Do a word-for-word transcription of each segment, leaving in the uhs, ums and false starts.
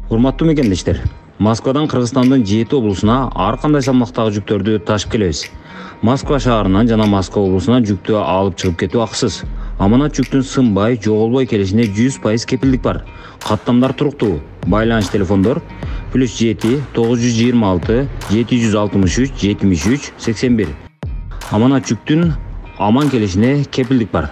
Урматтуу мекендештер, Москвадан Кыргызстандын жети облусуна ар кандай салмактагы жүктөрдү ташып келебиз. Москва шаарынан жана Москва облусуна жүктү алып чыгып кетүү акысыз. Аманат жүктүн сынбай, жоголбой келишине жүз пайыз кепилдик бар. Каттамдар туруктуу. Байланыш телефондор плюс жети тогуз жүз жыйырма алты жети жүз алтымыш үч жетимиш үч сексен бир. Аманат жүктүн аман келишине кепилдик бар.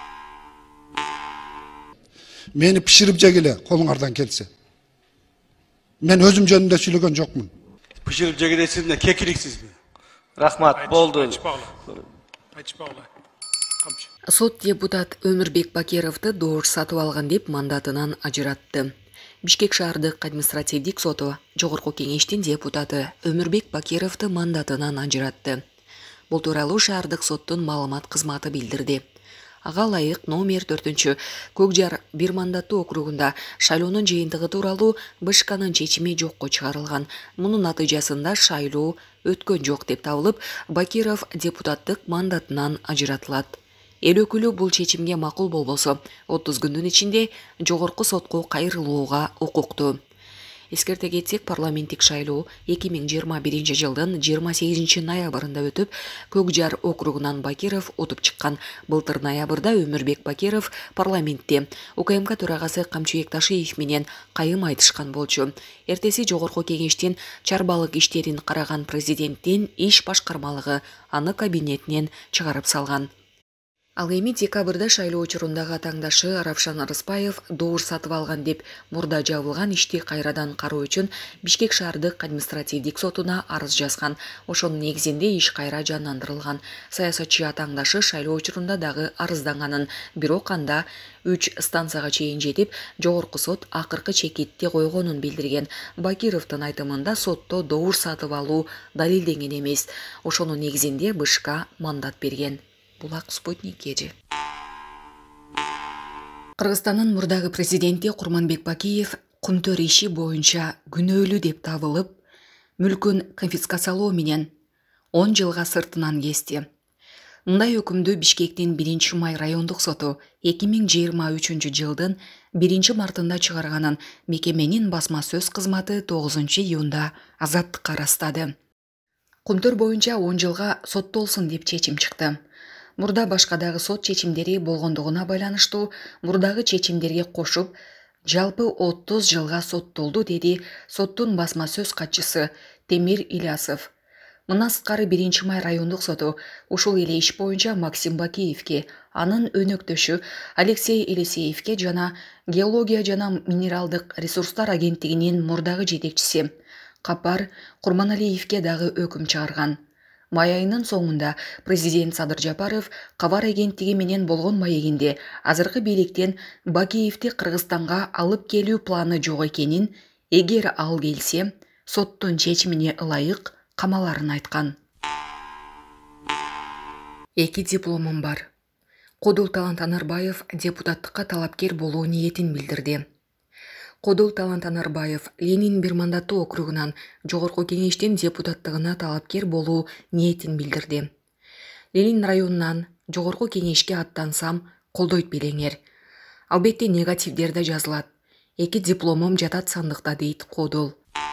Мени пиширип жегиле, колуңардан келсе. Мен өзüm жөнүндө сүйлөгөн жокмун. Пиширип жегилесизме, кекиликсизби? Рахмат, болду. Сот депутат Өмүрбек Бакировду доош сатып алган деп мандатынан ажыратты. Бишкек шаардык административдик соту жогорку кеңештин депутаты Өмүрбек Бакировду мандатынан ажыратты. Бул тууралуу шаардык соттун маалымат кызматы билдирди. Ага ылайык номер төртүнчү Көкжар бир мандаттуу округунда шайлоонун жыйынтыгы тууралуу БШКнын чечими жокко чыгарылган. Мунун натыйжасында шайлоо өткөн жок деп табылып, Бакиров депутаттык мандатынан ажыратылат. Эл өкүлү бул чечимге макул болбосо, отуз күндүн ичинде жогорку сотко кайрылууга укуктуу. Эскерте кетсек, парламенттик шайлоо эки миң жыйырма биринчи жылдын жыйырма сегизинчи ноябрында өтүп, Көкжар округунан Бакиров утуп чыккан. Былтыр ноябрда Өмүрбек Бакиров парламентте УКМК төрагасы Камчыбек Ташиев менен кайым айтышкан болчу. Эртеси жогорку кеңештин чарбалык иштерин караган президенттин иш башкармалыгы аны кабинетинен чыгарып салган. Ал эми декабрда шайлоо учурундагы атаңдашы Равшан Арыспаев доош сатып алган деп мурда жабылган ишти кайрадан кароо үчүн Бишкек шаардык административдик сотуна арыз жазган. Ошонун негизинде иш кайра жандандырылган. Саясатчы атаңдашы шайлоо учурунда дагы арызданганын, бирок анда үч станцияга чейин жетип, жогорку сот акыркы чекитти койгонун билдирген. Бакировдун айтымында сотто доош сатып алуу далилденген эмес. Ошонун негизинде БШК мандат берген. Булак Спутник кежи. Кыргызстандын мурдагы президенти Курманбек Бакиев Кумтөр иши боюнча күнөөлүү деп табылып, мүлкүн конфискациялоо менен он жылга сыртынан кести. Мындай өкүмдү Бишкектин биринчи май райондук соту эки миң жыйырма үчүнчү жылдын биринчи мартында чыгарганын мекеменин басма сөз кызматы тогузунчу июнда азаттыкка ырастады. Кумтөр боюнча он жылга соттолсун деп чечим чыкты. Мурда башка дагы сот чечимдери болгондугуна байланыштуу мурдагы чечимдерге кошуп, жалпы отуз жылга соттолду, деди соттун басма сөз катчысы Темир Ильясов. Мындан сырткары биринчи май райондук соту ушул эле иш боюнча Максим Бакиевке, анын өнөктөшү Алексей Елисеевке жана Геология жана минералдык ресурстар агенттигинин мурдагы жетекчиси Капар Курманалиевке дагы өкүм чыгарган. Май айынын соңунда президент Садыр Жапаров Кабар агенттиги менен болгон маегинде азыркы бийликтен Бакиевди Кыргызстанга алып келүү планы жок экенин, эгер ал келсе, соттун чечимине ылайык камаларын айткан. Эки дипломум бар. Кодул Талант Анарбаев депутаттыкка талапкер болуу ниетин билдирди. Кодул Талант Анарбаев Ленин бир мандаттуу округунан жогорку кеңештин депутаттыгына талапкер болуу ниетин билдирди. Ленин районунан жогорку кеңешке аттансам, колдойт белеңер. Албетте негативдер да жазылат. Эки дипломум жатат сандыкта, дейт Кодул.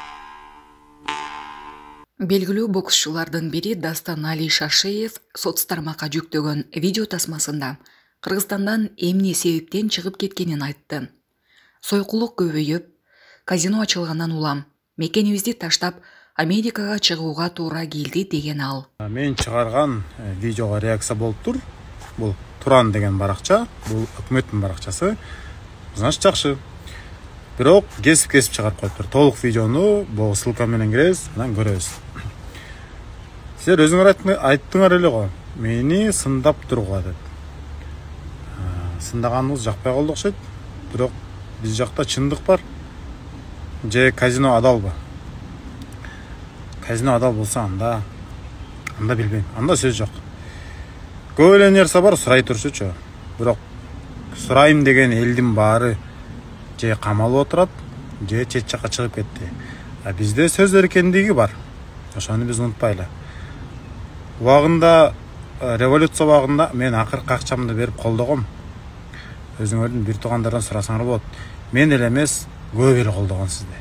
Белгилүү боксчулардын бири Дастан Али Шашеев соцтармакка жүктөгөн видео тасмасында Кыргызстандан эмне себептен чыгып кеткенин айтты. Сойкулук көбөйүп, казино ачылгандан улам, мекенибизди таштап Америкага чыгууга туура келди деген ал. Мен чыгарган видеого реакция болуп тур. Бул Туран деген баракча, бул өкмөттүн баракчасы. Значит, жакшы. Бирок кесип-кесип чыгарып коюптур. Толук видеону бул ссылка менен киребиз, анан көрөбүз. Силер өзүңөр айттыңар эле го, мени сындап турууга деп. Сындаганыбыз жакпай калды окшойт. Бирок биз жакта чындык бар. Же казино адалбы? Казино адал болсо анда, анда билбейм. Анда сөз жок. Көп эле нерсе бар, сурай турчучу. Бирок сурайм деген элдин баары же камалып отурат, же чет жакка чыгып кетти. А бизде сөз эркиндиги бар. Ошону биз унутпайлы. Убагында революция убагында мен акыркы акчамды берип колдогом. Өзүңөрдүн бир туугандардан сурасаңар болот. Мен эле эмес, көп эл колдогон сизди.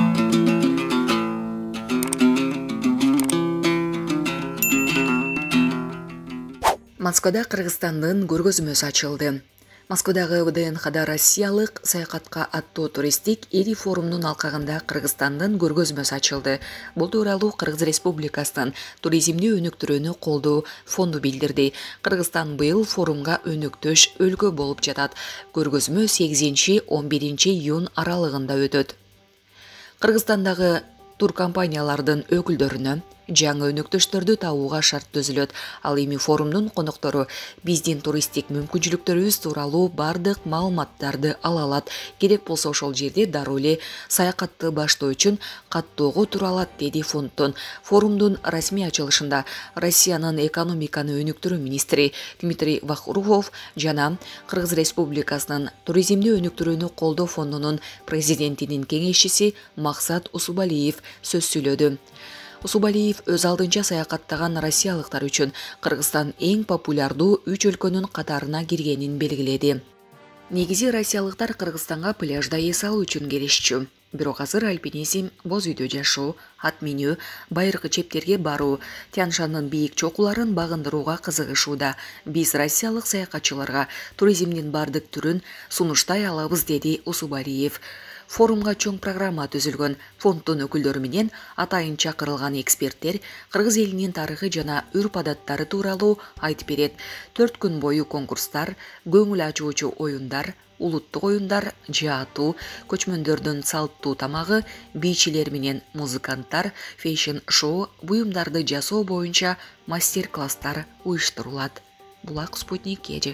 Москвада Кыргызстандын көргөзмөсү ачылды. Москвадагы вэ дэ эн ха да Россиялык саякатка аттуу туристтик ири форумдун алкагында Кыргызстандын көргөзмөсү ачылды. Бул тууралуу Кыргыз Республикасынын туризмди өнүктүрүүнү колдоо фонду билдирди. Кыргызстан быйыл форумга өнөктөш өлкө болуп жатат. Көргөзмө сегизинчи он биринчи июнь аралыгында өтөт. Кыргызстандагы туркомпаниялардын өкүлдөрүнө жаңы өнөктөштөрдү табууга шарт түзүлөт. Ал эми форумдун коноктору биздин туристтик мүмкүнчүлүктөрүбүз тууралуу бардык маалыматтарды ала алат. Керек болсо ошол жерде дароо эле саякатты баштоо үчүн каттоого тура алат, деди фонддон. Форумдун расмий ачылышында Россиянын экономиканы өнүктүрүү министри Дмитрий Вахрухов жана Кыргыз Республикасынын туризмди өнүктүрүүнү колдоо фондунун президентинин кеңешчиси Максат Усубалиев сөз сүйлөдү. Усубалиев өз алдынча саякаттаган россиялыктар үчүн Кыргызстан эң популярдуу үч өлкөнүн катарына киргенин белгиледи. Негизи россиялыктар Кыргызстанга пляжда эс алуу үчүн келишчү. Бирок азыр альпинизм, боз үйдө жашоо, ат минүү, байыркы чептерге баруу, Тянь-Шаньнын бийик чокуларын багындырууга кызыгышууда. Биз россиялык саякатчыларга туризмдин бардык түрүн сунуштай алабыз, деди Усубалиев. Форумга чоң программа түзүлгөн. Фонддун өкүлдөрү менен атайын чакырылган эксперттер Кыргыз элинин тарыхы жана үрп-адаттары тууралуу айтып берет. Төрт күн бою конкурстар, көңүл ачуучу оюндар, улуттук оюндар, жаатуу, көчмөндөрдүн салттуу тамагы, бийчилер менен музыканттар, фэшн-шоу, буюмдарды жасоо боюнча мастер-класстар уюштурулат. Булак Спутник Кежи.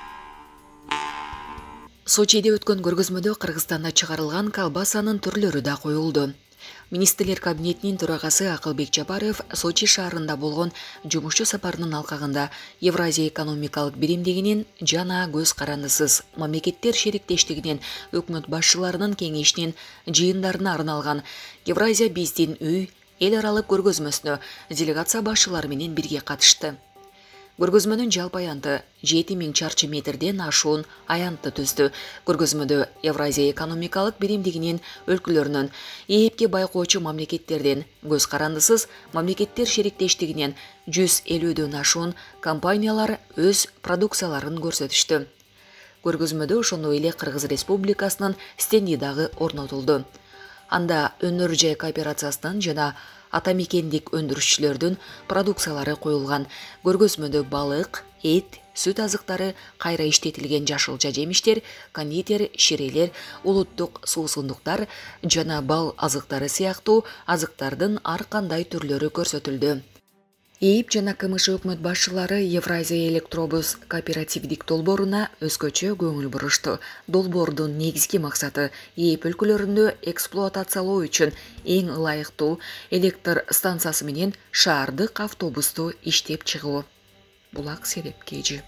Сочиде өткөн көргөзмөдө Кыргызстанда чыгарылган колбасанын түрлөрү да коюлду. Министрлер кабинетинин төрагасы Акылбек Жапаров Сочи шаарында болгон жумушчу сапарынын алкагында Евразия экономикалык биримдигинин жана көз карандысыз мамлекеттер шериктештигинин өкмөт башчыларынын кеңешинин жыйындарына арналган Евразия биздин үй эл аралык көргөзмөсүнө делегация башчылары менен бирге катышты. Көргөзмөнүн жалпы аянты жети миң чарчы метрден ашуун аянтты түздү. Көргөзмөдө Евразия экономикалык биримдигинин өлкөлөрүнөн ээпке байкоочу мамлекеттерден көз карандысыз мамлекеттер шериктештигинен жүз элүүдөн ашуун компаниялар өз продукцияларын көрсөтүштү. Көргөзмөдө ошондой эле Кыргыз Республикасынын стенди дагы орнотулду. Анда өнөр жай кооперациясынын жана ата мекендик өндүрүшчүлөрдүн продукциялары коюлган. Көргөзмөдө балык, эт, сүт азыктары, кайра иштетилген жашылча жемиштер, кондитер, ширелер, улуттук суусундуктар жана бал азыктары сыяктуу азыктардын ар кандай түрлөрү көрсөтүлдү. ээп жана ка эм эш өкмөт башчылары Евразия электробус кооперативдик долбооруна өзгөчө көңүл бурушту. Долбоордун негизги максаты ээп өлкөлөрүндө эксплуатациялоо үчүн эң ылайыктуу электр станциясы менен шаардык автобусту иштеп чыгуу. Булак Сереп Кежи.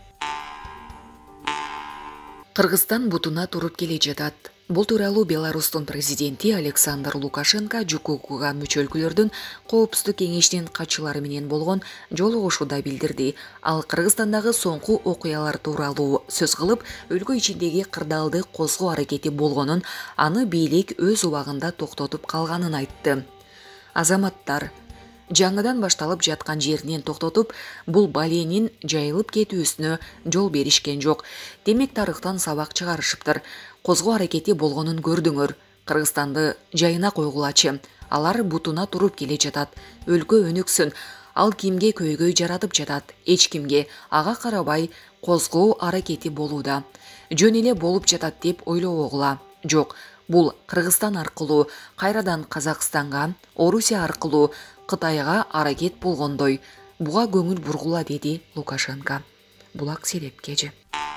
Кыргызстан бутуна туруп келе жатат. Бул тууралуу Беларустун президенти Александр Лукашенко ЖУКУКга мүчө өлкөлөрдүн коопсуздук кеңешинин катчылары менен болгон жолугушууда билдирди. Ал Кыргызстандагы соңку окуялар тууралуу сөз кылып, өлкө ичиндеги кырдаалды козгоо аракети болгонун, аны бийлик өз убагында токтотуп калганын айтты. Азаматтар жаңыдан башталып жаткан жеринен токтотуп, бул баленин жайылып кетүүсүнө жол беришкен жок. Демек тарыхтан сабак чыгарышыптыр. Козгоо аракети болгонун көрдүңөр. Кыргызстанды жайына койгулачы. Алар бутуна туруп келе жатат. Өлкө өнүксүн. Ал кимге көйгөй жаратып жатат? Эч кимге. Ага карабай козгоо аракети болууда. Жөн эле болуп жатат деп ойлобогула. Жок, бул Кыргызстан аркылуу кайрадан Казакстанга, Орусия аркылуу Кытайга аракет болгондой. Буга көңүл бургула, деди Лукашенко. Булак Сереп Кежи.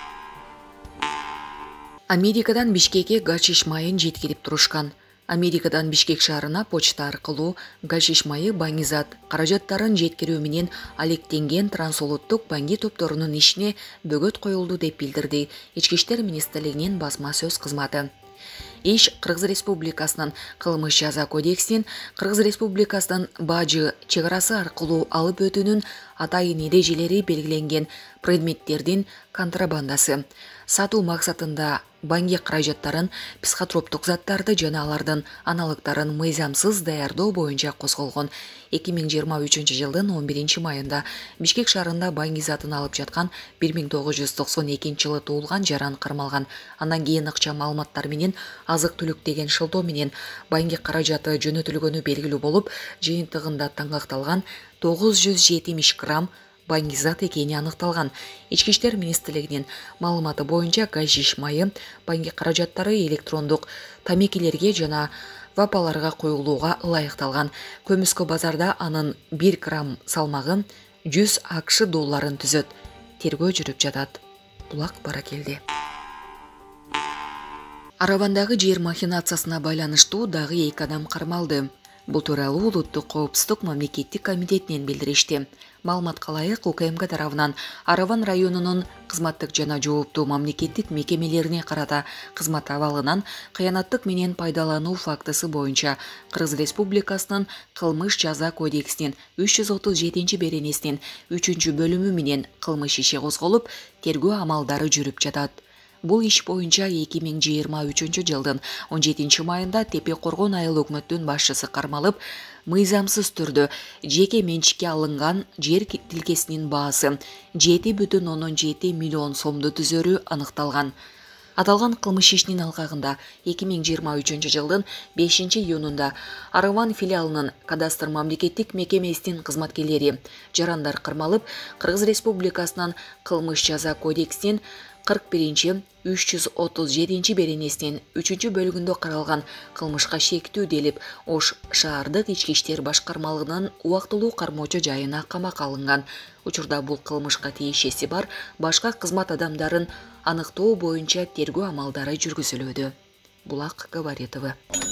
Америкадан Бишкекке гашиш майын жеткирип турушкан. Америкадан Бишкек шаарына почта аркылуу гашиш майы баңизат каражаттарын жеткирүү менен алектенген трансулуттук баңги топторунун ишине бөгөт коюлду деп билдирди Ички иштер министрлигинин басма сөз кызматы. Иш Кыргыз Республикасынын кылмыш жаза кодексинин Кыргыз Республикасынын бажы чек арасы аркылуу алып өтүүнүн атайын эрежелери белгиленген предметтердин контрабандасы, сатуу максатында банги каражаттарын, психотроптук заттарды жана алардын аналыктарын мыйзамсыз даярдоо боюнча козголгон. эки миң жыйырма үчүнчү жылдын он биринчи майында Бишкек шаарында банги затын алып жаткан бир миң тогуз жүз токсон экинчи жылы туулган жаран кармалган. Андан кийин акча маалыматтар менен азык-түлүк деген шылтоо менен банги каражаты жөнөтүлгөнү белгилүү болуп, жыйынтыгында таңгакталган тогуз жүз жетимиш грамм баңгизат экени аныкталган. Ички иштер министрлигинин маалыматы боюнча гашиш майы банги каражаттары электрондук тамекилерге жана вапаларга коюлууга ылайыкталган. Көмүскө базарда анын бир грамм салмагы жүз акш долларын түзөт. Тергөө жүрүп жатат. Булак баракелди. Аравандагы жер махинациясына байланыштуу дагы эки адам кармалды. Бул тууралуу Улуттук коопсуздук мамлекеттик комитетинен билдиришти. Маалыматка ылайык УКМК тарабынан Араван районунун кызматтык жана жооптуу мамлекеттик мекемелерине карата кызмат абалынан кыянаттык менен пайдалануу фактысы боюнча Кыргыз Республикасынын кылмыш жаза кодексинин үч жүз отуз жетинчи беренесинин үчүнчү бөлүмү менен кылмыш иши козголуп, тергөө амалдары жүрүп жатат. Бул иш боюнча эки миң жыйырма үчүнчү жылдын он жетинчи майында Тепе Коргон айыл өкмөттүн башчысы кармалып, мыйзамсыз түрдө жеке менчикке алынган жер тилкесинин баасы жети бүтүн ондон жети миллион сомду түзөрү аныкталган. Аталган кылмыш ишинин алкагында эки миң жыйырма үчүнчү жылдын бешинчи июнунда Араван филиалынын кадастр мамлекеттик мекемесинин кызматкерлери жарандар кармалып, Кыргыз Республикасынын кылмыш жаза кодексинин кырк биринчи үч жүз отуз жетинчи беренесинин үчүнчү бөлүгүндө каралган кылмышка шектүү делип, Ош шаардык ички иштер башкармалыгынын убактылуу кармоочу жайына камакка алынган. Учурда бул кылмышка тиешеси бар башка кызмат адамдарын аныктоо боюнча тергөө амалдары жүргүзүлүүдө. Булак Габаритова.